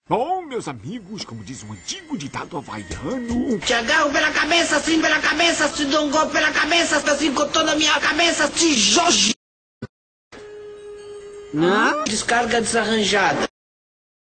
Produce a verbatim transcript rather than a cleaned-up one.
Bom, meus amigos, como diz um antigo ditado havaiano... Te agarro pela cabeça, assim pela cabeça, te dou um golpe pela cabeça, assim com toda a minha cabeça, te jojo. Não? Descarga desarranjada.